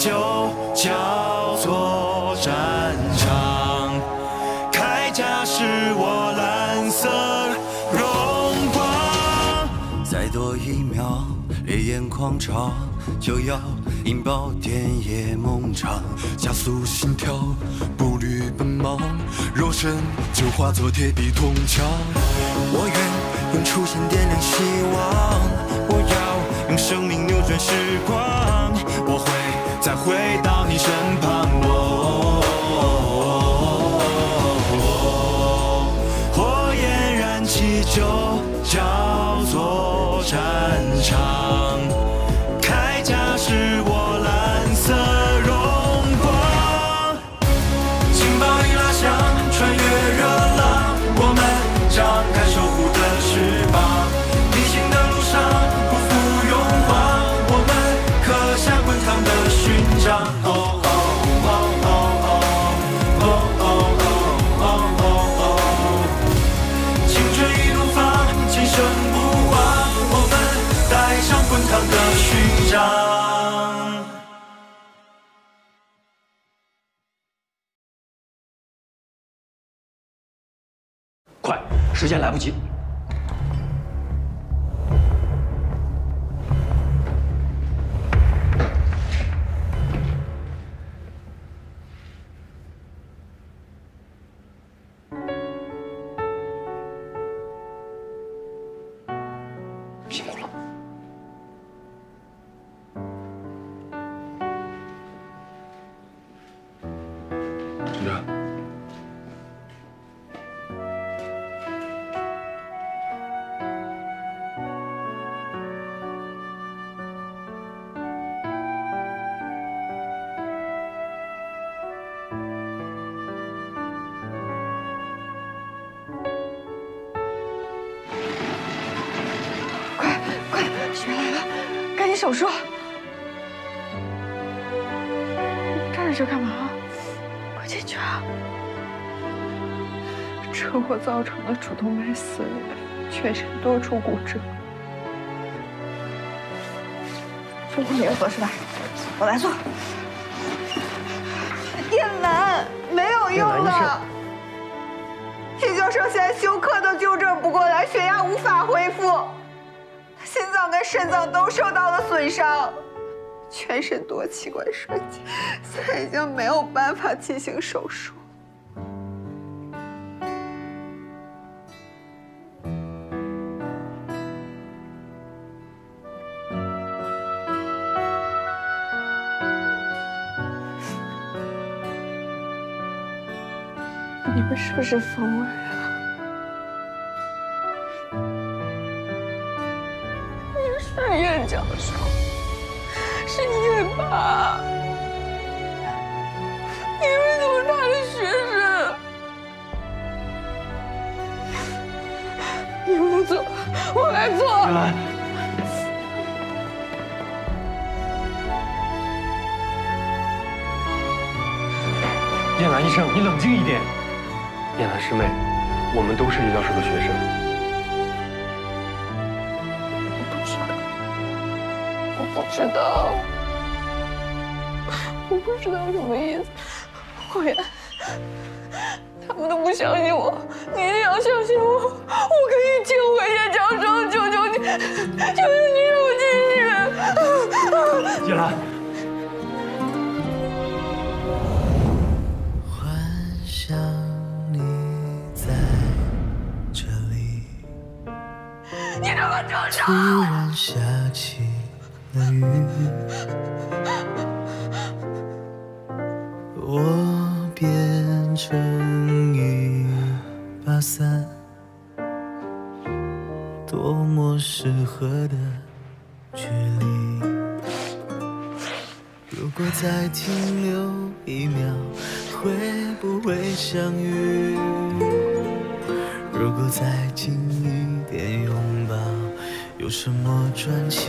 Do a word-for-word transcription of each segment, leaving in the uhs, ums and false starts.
就叫做战场。铠甲是我蓝色荣光。再多一秒，烈焰狂潮就要引爆田野梦长，加速心跳，步履奔忙，肉身就化作铁壁铜墙。我愿用出现点亮希望，我要用生命扭转时光，我会再回到你身旁。我、哦、火焰燃起就叫做战场，铠甲是我蓝色荣光。劲爆一拉响，穿越热浪，我们张开守护的翅膀，逆行的路上不负勇往，我们刻下滚烫的勋章。哦哦哦哦哦哦哦哦哦，青春已怒放，今生不忘，我们带上滚烫的勋章。 快，时间来不及。辛苦了。村长。 手术，站着这干嘛？快进去啊！车祸造成的主动脉撕裂，全身多处骨折。手术没有做是吧？我来做。电缆没有用的。叶教授现在休克都纠正不过来，血压无法恢复。心脏跟肾脏都受到了损伤，全身多器官衰竭，现在已经没有办法进行手术。你们是不是疯了呀？是叶教授，是叶爸，你们都是他的学生，你不做，我来做。来， 叶兰医生，你冷静一点。叶兰师妹，我们都是叶教授的学生。 我不知道，我不知道什么意思。慧妍，他们都不相信我，你一定要相信我，我可以救回叶教授，求求你，求求你让我进去。 叶兰， 幻想你在这里， 你这么正常。 突然下起了雨，我变成一把伞，多么适合的距离。如果再停留一秒，会不会相遇？如果再近一点拥抱，有什么传奇？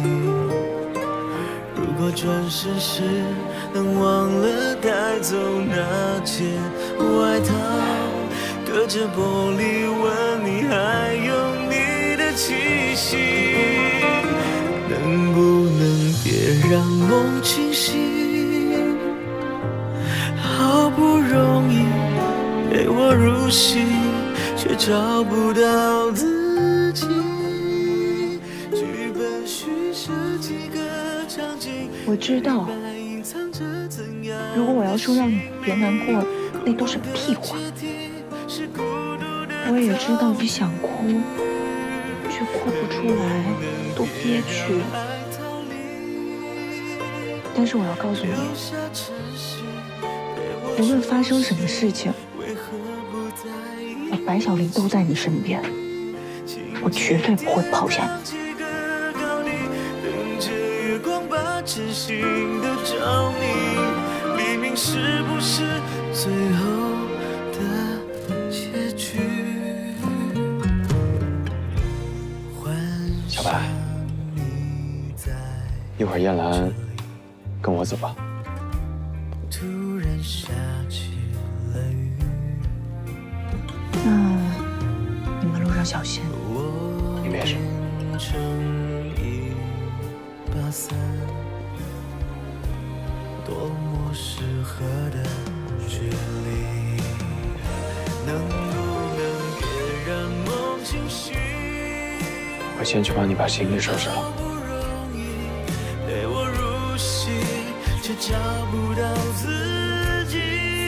如果转世时能忘了带走那件外套，隔着玻璃问你还有你的气息，能不能别让梦清晰？ 却找不到自己。剧本虚设几个场景， 我知道，如果我要说让你别难过，那都是屁话。我也知道你想哭，却哭不出来，多憋屈。但是我要告诉你，无论发生什么事情，我白小玲都在你身边，我绝对不会抛下你。 是不是最后的结局？ 小白，一会儿燕兰跟我走吧。 突然下起了雨， 那你们路上小心。 你没事。 多么适合的距离，能不能别让梦清醒？ 我先去帮你把行李收拾了。 好不容易陪我入戏，却找不到自己。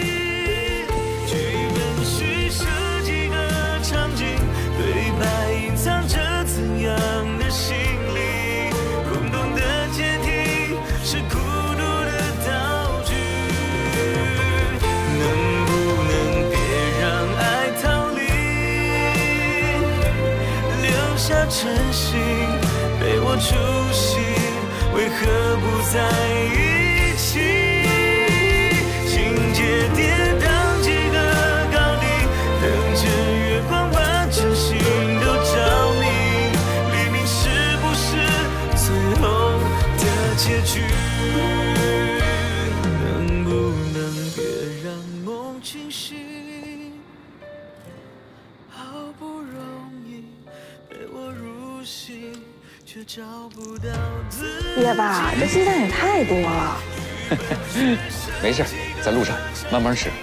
剧本虚设几个场景，对白隐藏着怎样的心理？空洞的阶梯是孤独的道具，能不能别让爱逃离？留下真心陪我出戏，为何不在一起？情节跌宕几个高低，等着月光把真心都照明。黎明是不是最后的结局？能不能别让梦清醒？好不容易陪我入戏，却找不到自己。 别吧，这鸡蛋也太多了。 没事，在路上慢慢吃。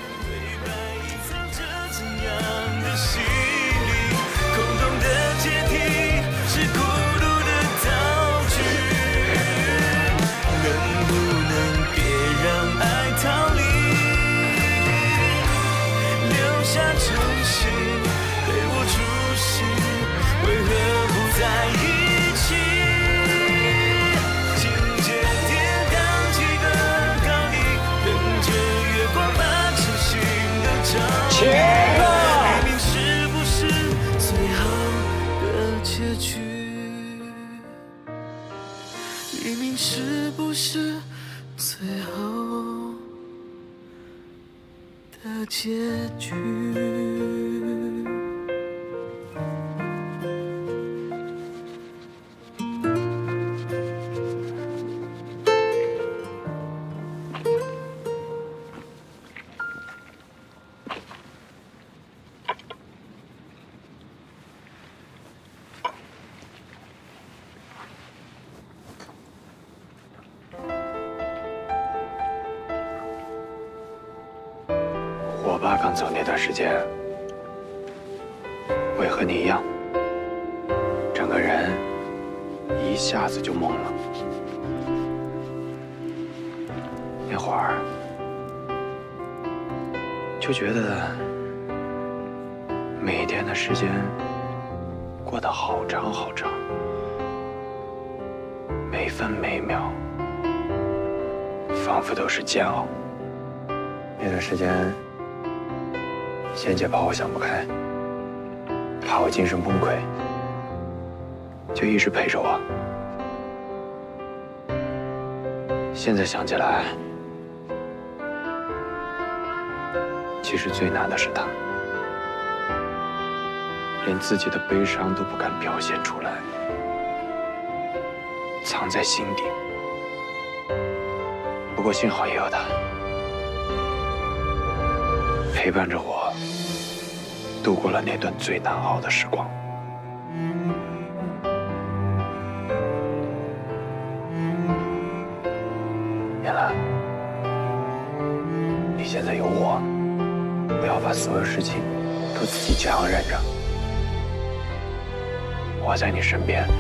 切个！黎明是不是最后的结局？黎明是不是最后的结局？ 我爸刚走那段时间，我也和你一样，整个人一下子就懵了。那会儿就觉得每一天的时间过得好长好长，每分每秒仿佛都是煎熬。那段时间，仙姐怕我想不开，怕我精神崩溃，就一直陪着我。现在想起来，其实最难的是他，连自己的悲伤都不敢表现出来，藏在心底。不过幸好也有他，陪伴着我度过了那段最难熬的时光。燕兰，你现在有我，不要把所有事情都就自己强忍着。我在你身边，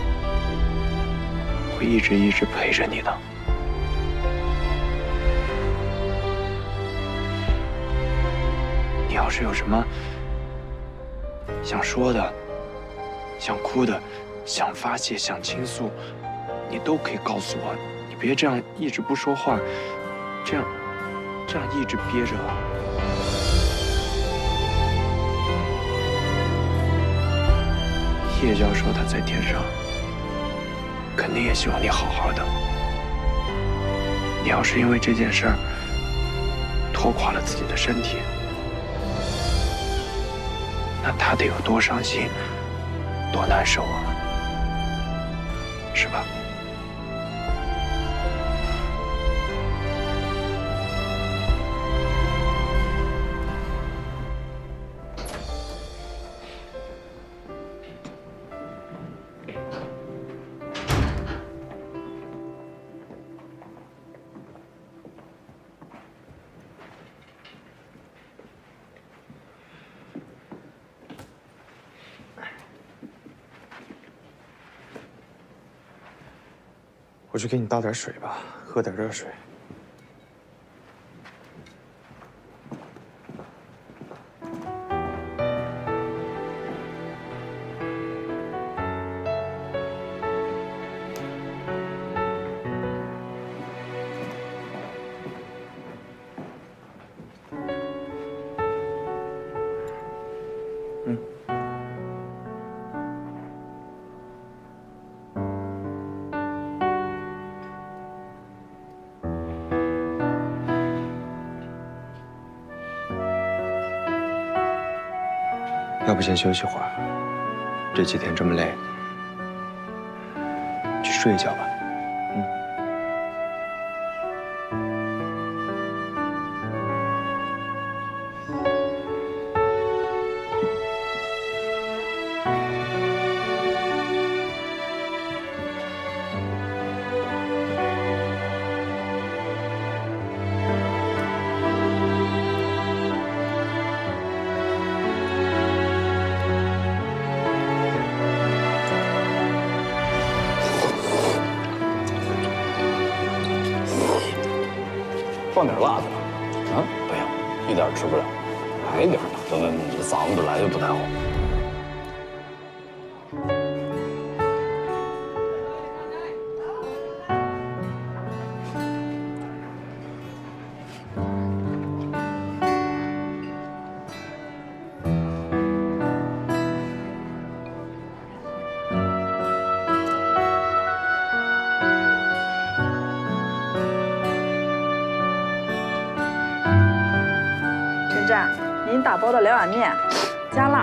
会一直一直陪着你的。你要是有什么想说的、想哭的、想发泄、想倾诉，你都可以告诉我。你别这样一直不说话，这样这样一直憋着。叶教授他在天上，肯定也希望你好好的。你要是因为这件事儿拖垮了自己的身体，那他得有多伤心，多难受啊，是吧？我去给你倒点水吧，喝点热水。嗯。要不先休息会儿，这几天这么累，去睡一觉吧。嗯。 放点辣子啊？不行，一点吃不了，来一点吧。等等，你这嗓子本来就不太好。 您打包的两碗面，加辣。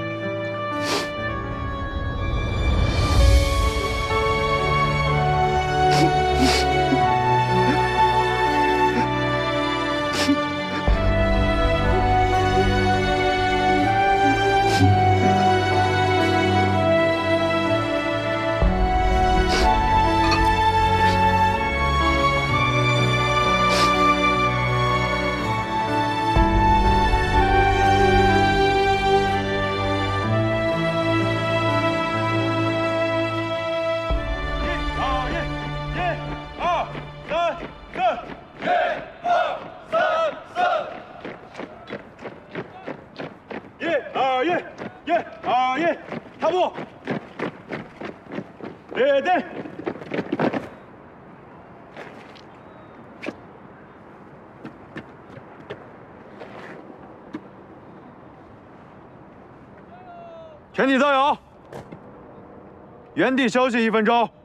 列队，全体加油！原地休息一分钟。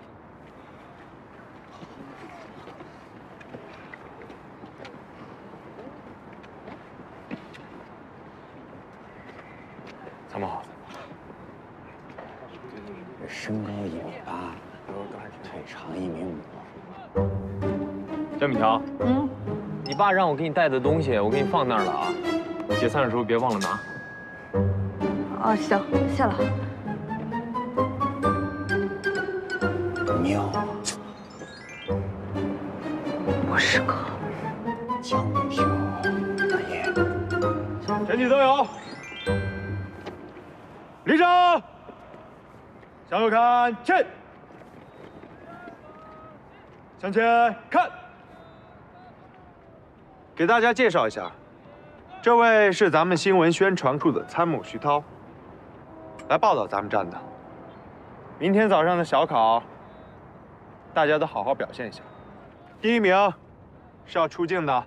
参谋好。 身高一米八，腿长一米五。 江米条，嗯，你爸让我给你带的东西，我给你放那儿了啊。结算的时候别忘了拿。 哦，行，谢了。 妙啊！ 我是个江米条，大爷。 全体加油！ 立正，向右看齐，向前看。给大家介绍一下，这位是咱们新闻宣传处的参谋徐涛，来报道咱们站的。明天早上的小考，大家都好好表现一下。第一名是要出镜的。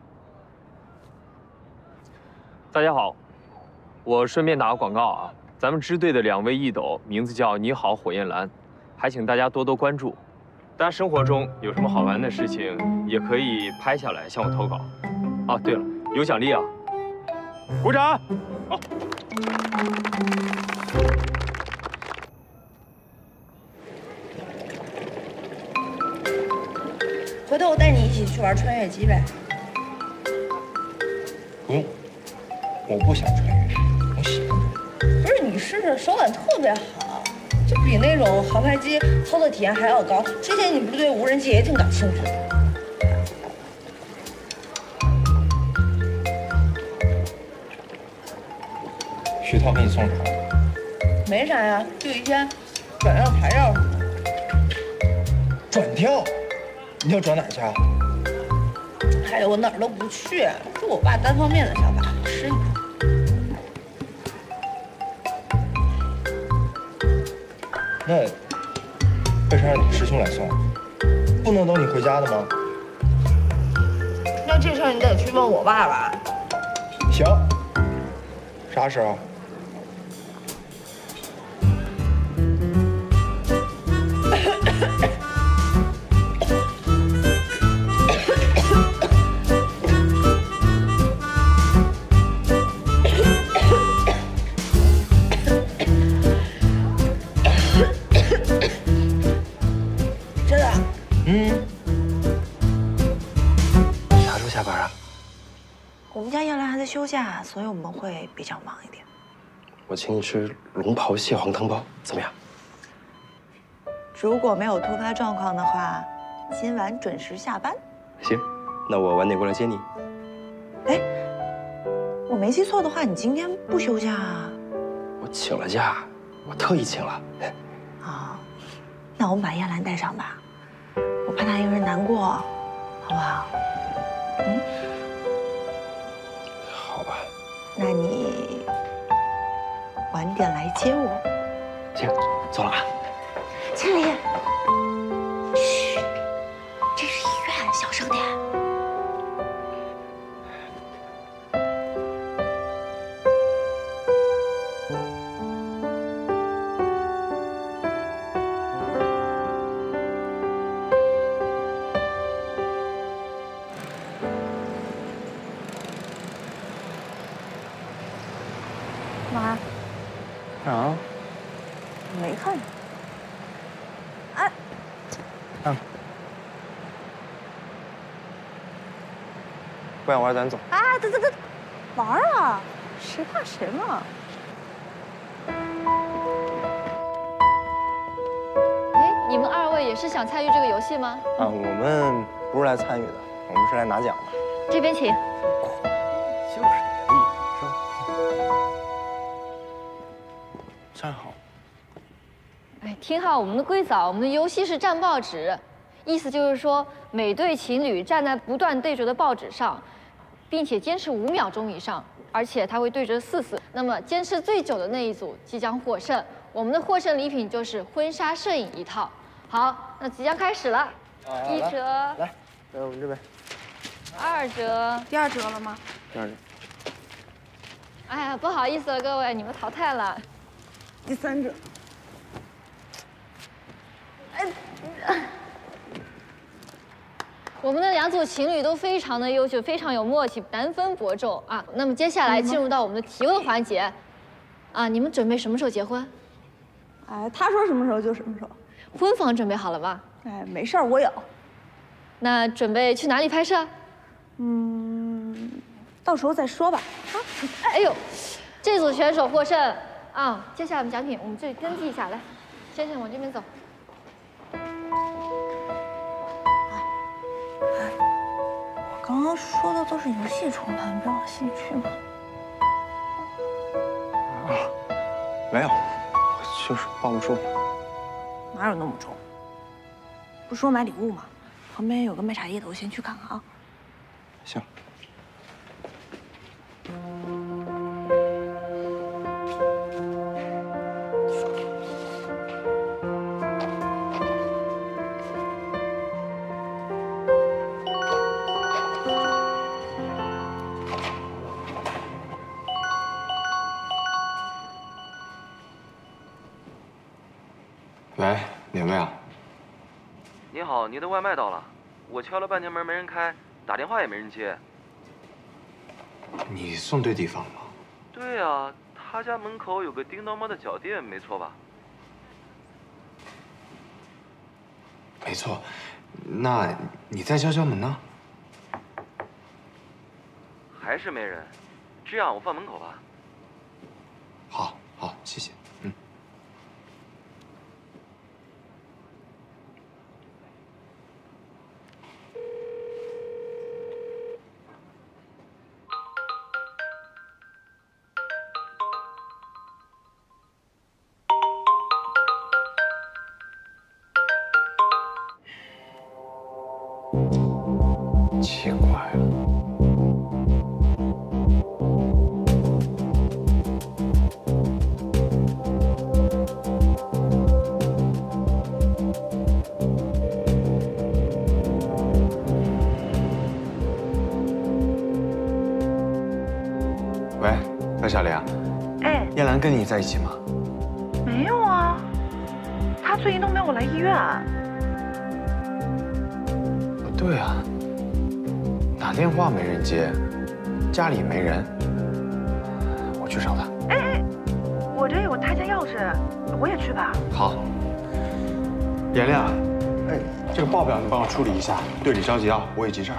大家好，我顺便打个广告啊，咱们支队的两位艺斗，名字叫你好火焰蓝，还请大家多多关注。大家生活中有什么好玩的事情，也可以拍下来向我投稿。哦，对了，有奖励啊！ 鼓掌。好。 回头我带你一起去玩穿越机呗。 不用，我不想穿越，我喜欢。 不是你试试，手感特别好，就比那种航拍机操作体验还要高。之前你不是对无人机也挺感兴趣的？ 徐涛给你送啥？ 没啥呀，就一天转药材料什么的。 转调？你要转哪儿去啊？ 哎呀，我哪儿都不去，是我爸单方面的想法，吃你。 那为啥让你师兄来送？不能等你回家的吗？ 那这事儿你得去问我爸爸。 行，啥时候？ 休假，所以我们会比较忙一点。 我请你吃龙袍蟹黄汤包，怎么样？ 如果没有突发状况的话，今晚准时下班。 行，那我晚点过来接你。 哎，我没记错的话，你今天不休假啊？ 我请了假，我特意请了。 啊，那我们把燕兰带上吧，我怕她一个人难过，好不好？嗯。那你晚点来接我。 行，走了啊。 千里，嘘，这是医院，小声点。 妈。 啊？ 没看见。哎。 看。不想玩咱走。 啊，等等等，玩啊！谁怕谁嘛？ 哎，你们二位也是想参与这个游戏吗？ 啊，我们不是来参与的，我们是来拿奖的。 这边请。 就是厉害，是吧？站好。 哎，听好我们的规则，我们的游戏是站报纸，意思就是说每对情侣站在不断对折的报纸上，并且坚持五秒钟以上，而且它会对折四次。那么坚持最久的那一组即将获胜。我们的获胜礼品就是婚纱摄影一套。好，那即将开始了， 啊、 一折， 来，来我们这边。 二折， 第二折了吗？ 第二折。 哎呀，不好意思了，各位，你们淘汰了。 第三折。哎， 我们的两组情侣都非常的优秀，非常有默契，难分伯仲啊。那么接下来进入到我们的提问环节，啊，你们准备什么时候结婚？ 哎，他说什么时候就什么时候。 婚房准备好了吗？ 哎，没事儿，我有。 那准备去哪里拍摄？ 嗯，到时候再说吧。啊， 哎呦，这组选手获胜啊！接下来我们奖品，我们这里登记一下，来，先生往这边走。 我刚刚说的都是游戏重谈，别往心里去嘛。 啊，没有， 就是抱不住。 哪有那么重？不是说买礼物吗？旁边有个卖茶叶的，我先去看看啊。 行。 喂，哪位啊？ 你好，你的外卖到了，我敲了半天门没人开，打电话也没人接。 你送对地方了吗？ 对啊，他家门口有个叮当猫的脚店，没错吧？ 没错，那你再敲敲门呢？ 还是没人，这样我放门口吧。 好，好，谢谢。嗯。奇怪了。喂，魏小玲。 哎， 燕兰跟你在一起吗？ 没有啊，她最近都没有来医院。 不对啊，打电话没人接，家里没人，我去找她。 哎哎，我这有她家钥匙，我也去吧。 好。妍亮，哎，这个报表你帮我处理一下，队里着急啊，我也急事儿。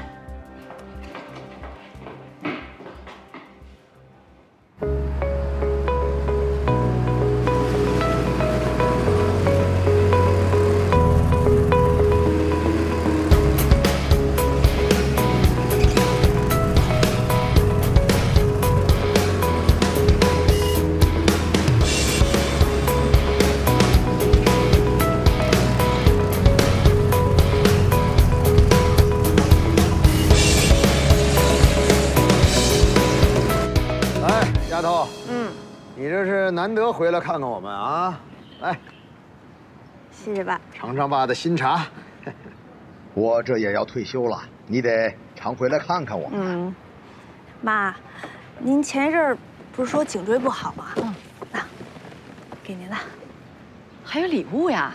丫头，嗯，你这是难得回来看看我们啊，来， 谢谢爸。 尝尝爸的新茶。我这也要退休了，你得常回来看看我们。 嗯，妈，您前一阵儿不是说颈椎不好吗？嗯，那给您的， 还有礼物呀？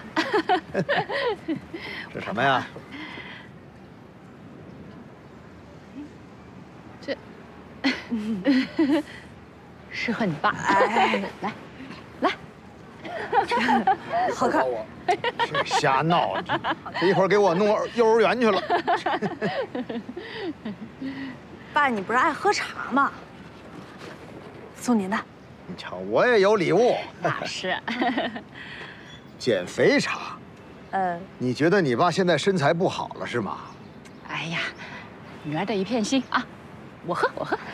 这什么呀？ 这。适合你爸。 哎， 来，来， 好看。 这瞎闹，这一会儿给我弄幼儿园去了。 爸，你不是爱喝茶吗？送您的。 你瞧，我也有礼物。 那是。 减肥茶。 呃。 你觉得你爸现在身材不好了是吗？ 哎呀，女儿的一片心啊，我喝，我喝。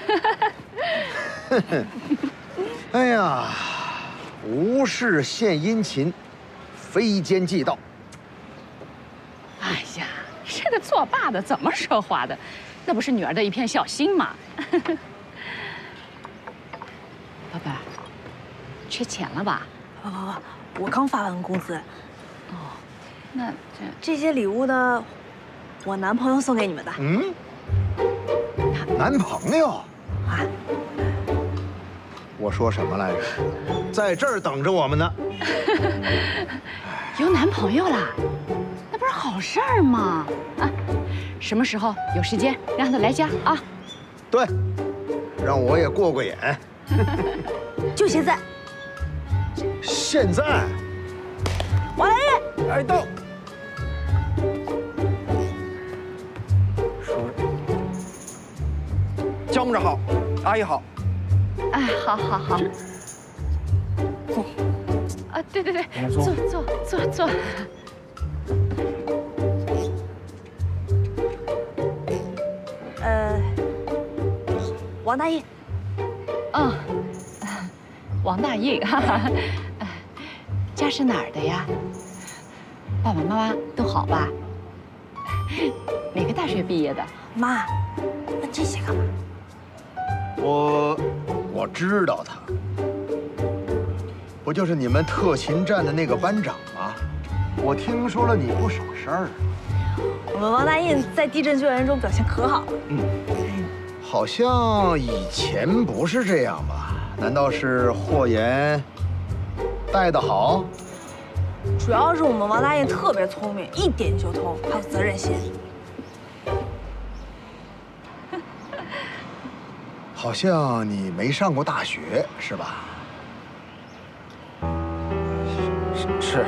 哎呀，无事献殷勤，非奸即盗。 哎呀，这个做爸的怎么说话的？那不是女儿的一片孝心吗？宝贝儿，缺钱了吧？ 不不不，我刚发完工资。 哦，那这这些礼物呢，我男朋友送给你们的。 嗯，男朋友啊？ 我说什么来着？在这儿等着我们呢。 有男朋友啦，那不是好事儿吗？啊，什么时候有时间让他来家啊？ 对，让我也过过眼。 就现在。 现在。 王大爷， 哎，到。 姜木着好，阿姨好。 哎，好好好。 坐。 啊，对对对，坐坐坐坐。 呃，王大印。 嗯，王大印，哈哈。 家是哪儿的呀？爸爸妈妈都好吧？哪个大学毕业的？ 妈，问这些干嘛？ 我我知道他，不就是你们特勤站的那个班长吗？我听说了你不少事儿。 我们王大印在地震救援中表现可好了。 嗯，好像以前不是这样吧？难道是霍言带得好？ 主要是我们王大印特别聪明，一点就通，还有责任心。 好像你没上过大学是吧？ 是。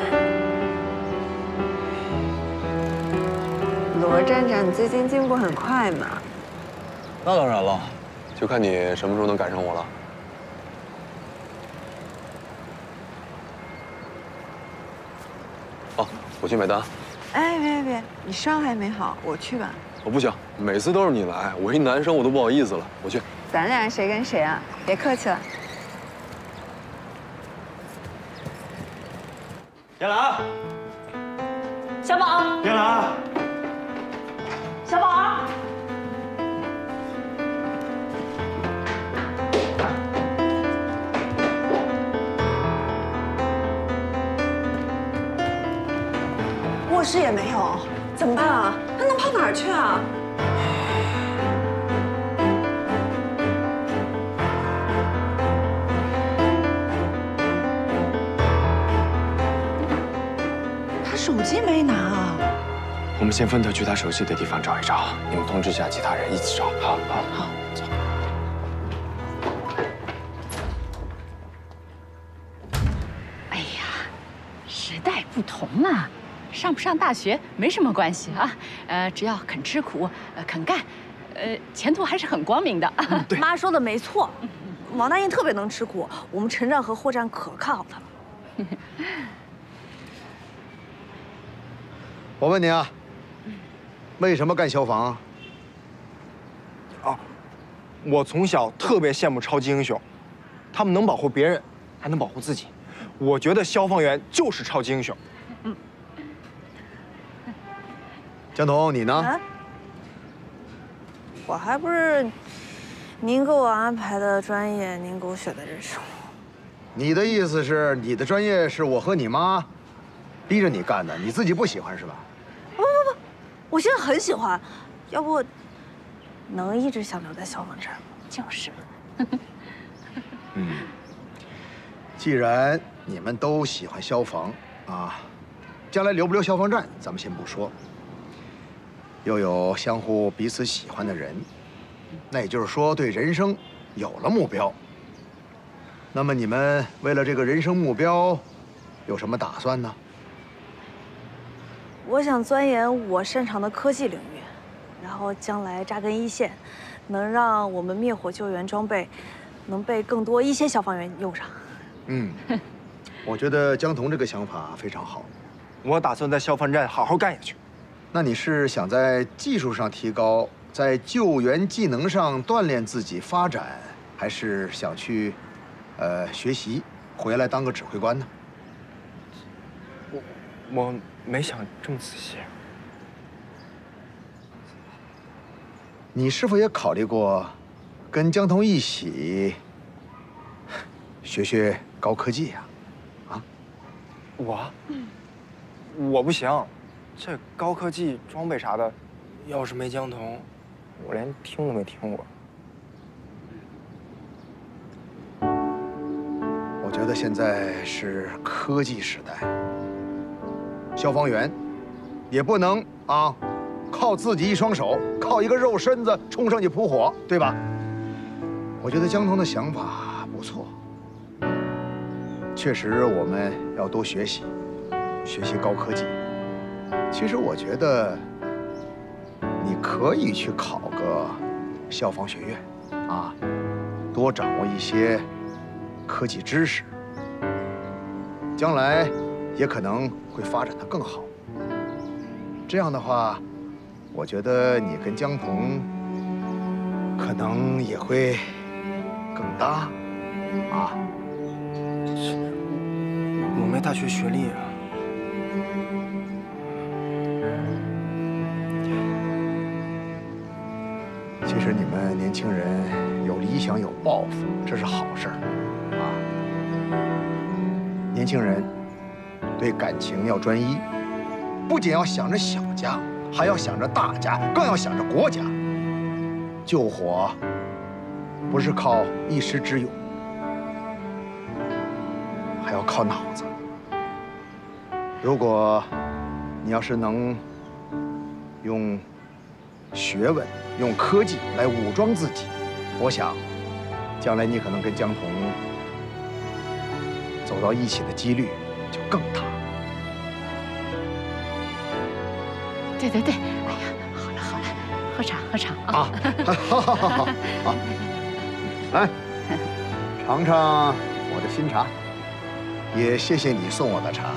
罗站长，你最近进步很快嘛？ 那当然了，就看你什么时候能赶上我了。哦，我去买单。 哎，别别别，你伤还没好，我去吧。 我不行，每次都是你来，我一男生我都不好意思了。我去。 咱俩谁跟谁啊？别客气了。 别来！ 小宝， 别来！ 小宝。卧室也没有，怎么办啊？他能跑哪儿去啊？他手机没拿啊。 我们先分头去他手机的地方找一找，你们通知一下其他人一起找。好，好，好，走。 哎呀，时代不同嘛。上不上大学没什么关系啊，呃，只要肯吃苦，呃，肯干，呃，前途还是很光明的。 嗯、妈说的没错，王大印特别能吃苦，我们陈站和霍站可看好他了。 我问你啊，为什么干消防啊？ 哦，我从小特别羡慕超级英雄，他们能保护别人，还能保护自己。我觉得消防员就是超级英雄。 江彤，你呢？ 啊、我还不是您给我安排的专业，您给我选的人生。 你的意思是，你的专业是我和你妈逼着你干的，你自己不喜欢是吧？ 不不不，我现在很喜欢，要不能一直想留在消防站吗？ 就是。 嗯，既然你们都喜欢消防啊，将来留不留消防站，咱们先不说。又有相互彼此喜欢的人，那也就是说对人生有了目标。那么你们为了这个人生目标，有什么打算呢？ 我想钻研我擅长的科技领域，然后将来扎根一线，能让我们灭火救援装备能被更多一线消防员用上。 嗯，我觉得江彤这个想法非常好。 我打算在消防站好好干下去。 那你是想在技术上提高，在救援技能上锻炼自己发展，还是想去，呃，学习回来当个指挥官呢？ 我我没想这么仔细。 你是否也考虑过，跟江彤一起学学高科技呀？啊？ 我？我不行。这高科技装备啥的，要是没江彤，我连听都没听过。 我觉得现在是科技时代，消防员也不能啊，靠自己一双手，靠一个肉身子冲上去扑火，对吧？我觉得江彤的想法不错，确实我们要多学习，学习高科技。其实我觉得，你可以去考个消防学院，啊，多掌握一些科技知识，将来也可能会发展得更好。这样的话，我觉得你跟江彤可能也会更搭，啊。 我没大学学历啊。 其实你们年轻人有理想有抱负，这是好事儿啊。年轻人对感情要专一，不仅要想着小家，还要想着大家，更要想着国家。救火不是靠一时之勇，还要靠脑子。如果你要是能用学问、用科技来武装自己，我想，将来你可能跟江童走到一起的几率就更大。 对对对，哎呀，好了好了，喝茶喝茶啊！ 好好好好好，来，尝尝我的新茶，也谢谢你送我的茶。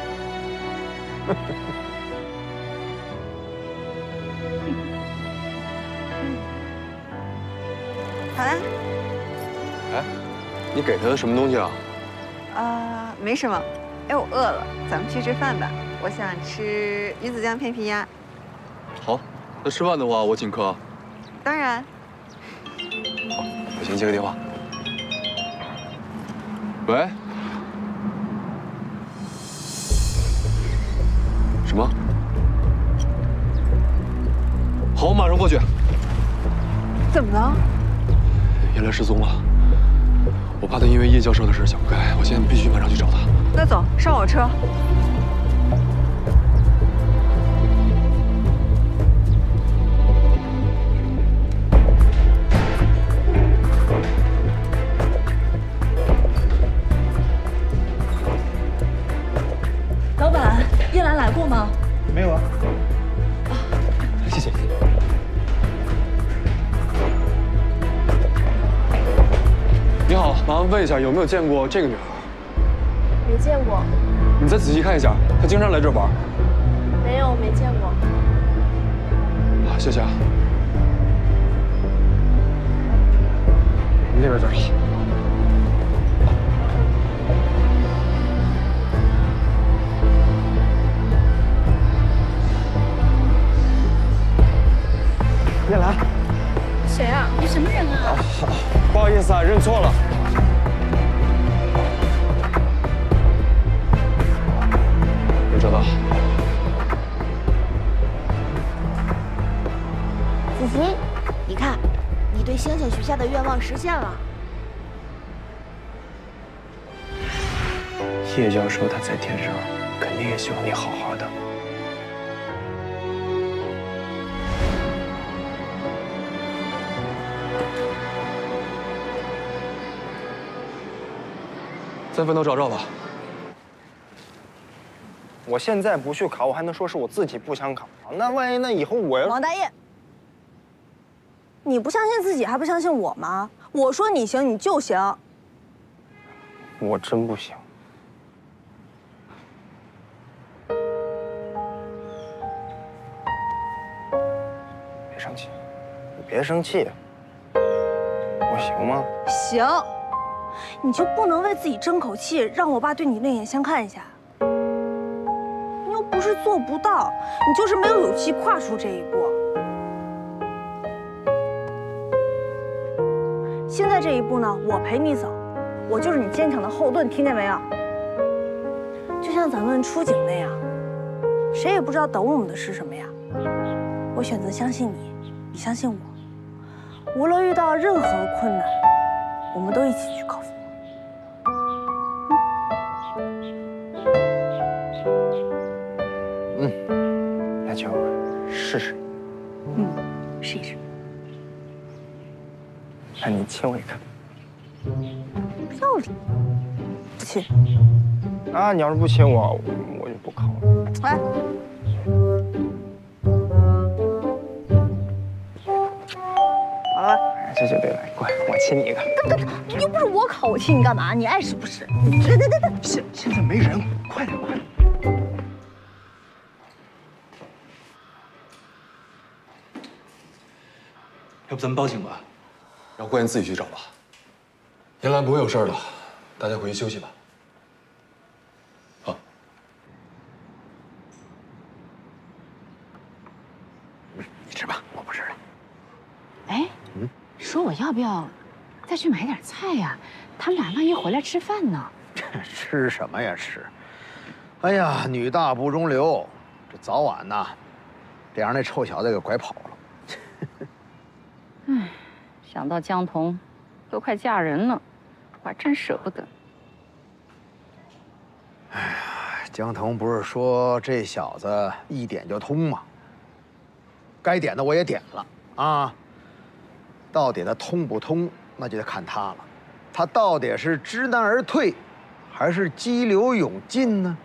好啦。 哎，你给他的什么东西啊？ 啊，没什么。哎，我饿了，咱们去吃饭吧。我想吃鱼子酱片皮鸭。 好，那吃饭的话我请客。 当然。 我先接个电话。喂？什么？好，我马上过去。 怎么了？ 叶兰失踪了，我怕她因为叶教授的事想不开，我现在必须马上去找她。 那走，上我车。 老板，叶兰来过吗？ 没有啊。 谢谢。你好，麻烦问一下有没有见过这个女孩？ 没见过。 你再仔细看一下，她经常来这玩。 没有，没见过。 好，谢谢啊。那边再找。 叶兰。 谁啊？你什么人啊？ 不好意思啊，认错了。 没找到。 子琪，你看，你对星星许下的愿望实现了。 叶教授他在天上，肯定也希望你好好的。 三分都找着吧。 我现在不去考，我还能说是我自己不想考？那万一那以后我要…… 王大业，你不相信自己还不相信我吗？我说你行，你就行。 我真不行。别生气，你别生气。我行吗？ 行。你就不能为自己争口气，让我爸对你另眼相看一下？你又不是做不到，你就是没有勇气跨出这一步。现在这一步呢，我陪你走，我就是你坚强的后盾，听见没有？就像咱们出警那样，谁也不知道等我们的是什么呀。我选择相信你，你相信我，无论遇到任何困难，我们都一起去克服。 嗯，那就试试。 嗯，试一试。 那你亲我一个。 不要脸，不亲。 啊，你要是不亲我，我就不考了。 来。好了。 这就对了，乖，我亲你一个。 又不是我考，我亲你干嘛？你爱是不是？对对对对， 现现在没人，快点快点。 要不咱们报警吧，让顾言自己去找吧。叶兰不会有事的，大家回去休息吧。 吃吧，我不吃了。 哎，嗯，说我要不要再去买点菜呀？他们俩万一回来吃饭呢？ 吃什么呀吃？哎呀，女大不中留，这早晚呐，得让那臭小子给拐跑了。 唉，想到江童都快嫁人了，我还真舍不得。 哎呀，江童不是说这小子一点就通吗？该点的我也点了啊。到底他通不通，那就得看他了。他到底是知难而退，还是激流勇进呢？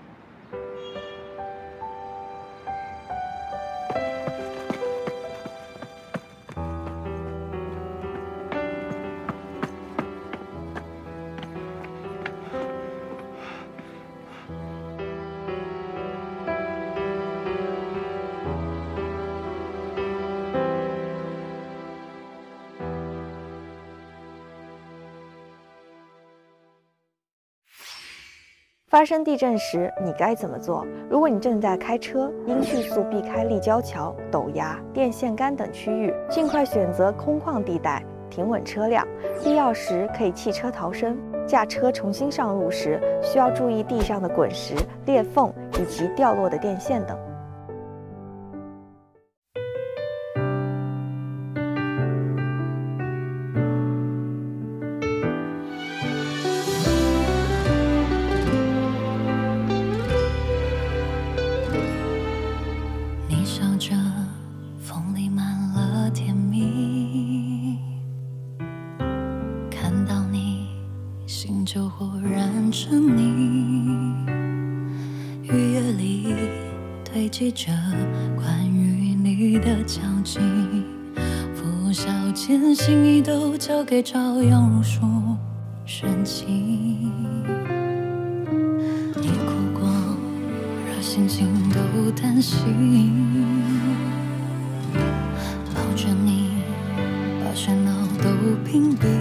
发生地震时，你该怎么做？如果你正在开车，应迅速避开立交桥、陡崖、电线杆等区域，尽快选择空旷地带，停稳车辆。必要时可以弃车逃生。驾车重新上路时，需要注意地上的滚石、裂缝以及掉落的电线等。 就忽然沉溺，雨夜里堆积着关于你的交集，拂晓间心意都交给朝阳如数深情。你哭过，让心情都担心，抱着你，把喧闹都屏蔽。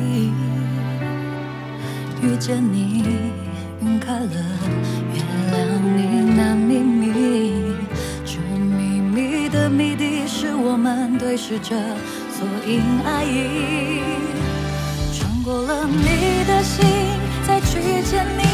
遇见你，晕开了，原谅你难秘密。这秘密的谜底是我们对视着，所以爱意穿过了你的心，再去见你。